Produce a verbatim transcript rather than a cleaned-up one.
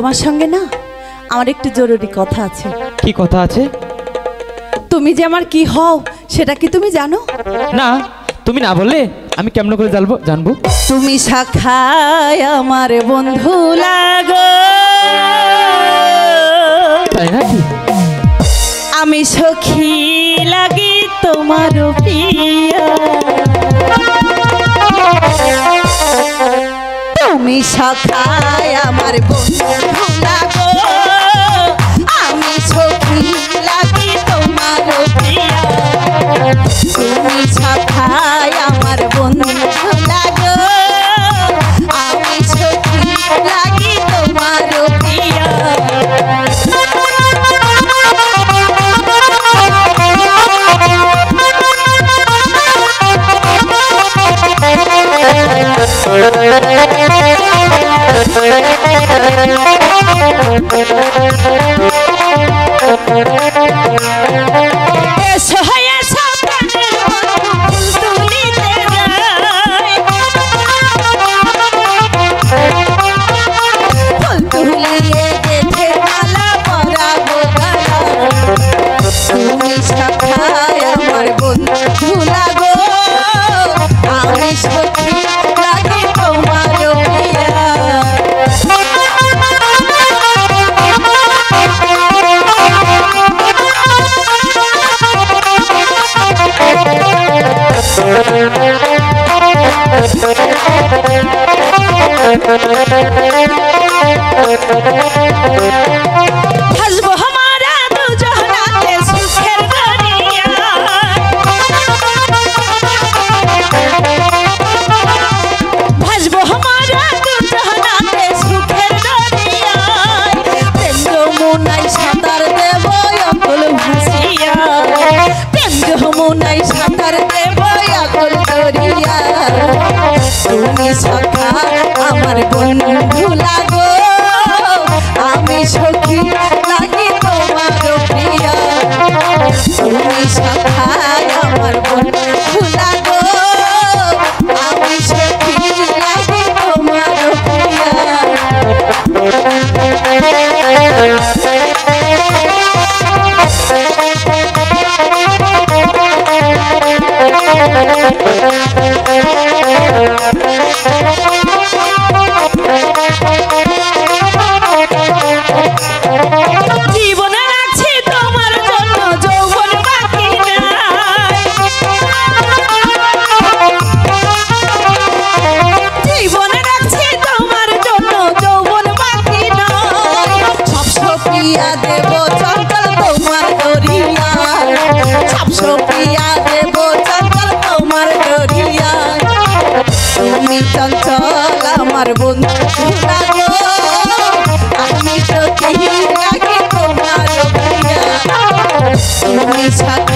তোমার সঙ্গে না আমার একটু জরুরি কথা আছে। কি কথা আছে? তুমি যে আমার কি হও সেটা কি তুমি জানো? না, তুমি না বললে আমি কেমন করে জানবো জানবো তুমি শাখায় আমার বন্ধু লাগো, তাই নাকি? আমি সখী লাগি তোমার প্রিয়া। তুমি শাখায় আমার বন্ধু লাগো, আমি সখী লাগি তোমার প্রিয়া। তুমি শাখায় আমার বন্ধু লাগো, আমি সখী লাগি তোমার প্রিয়া। তুমি শাখায় আমার বন্ধু লাগো, আমি সখী লাগি তোমার প্রিয়া। হাসবো हमारा दो जहानाते सुखेर दरिया, हासबो हमारा दो जहानाते सुखेर दरिया। प्रेम যমুনায় সাঁতার দেব অকল ভাসিয়া, প্রেম যমুনায় সাঁতার দেব অকল দরিয়া। তুমি শাখা আমার বন্ধু লাগো, আমি সখী লাগি তোমার প্রিয়া। তুমি শাখায় আমার বন্ধু লাগো, আমি সখী লাগি তোমার প্রিয়া। জীবনে রাখছি তোমার জন্য যৌবন বাকি নাই, জীবনে রাখছি তোমার জন্য যৌবন বাকি নাই। সব সপিয়া দেব চঞ্চল তোমার দরিয়া, সব সপিয়া দেব চঞ্চল তোমার দরিয়া। তুমি চঞ্চল আমার বন্ধু লাগো, আমি সখী লাগি তোমার প্রিয়া। তুমি